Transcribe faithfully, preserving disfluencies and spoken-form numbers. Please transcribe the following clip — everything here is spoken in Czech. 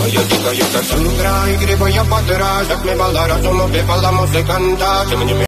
Io dico io sto sul grai, gripo io potrà, se mi ballerà, sono che balla musica canta,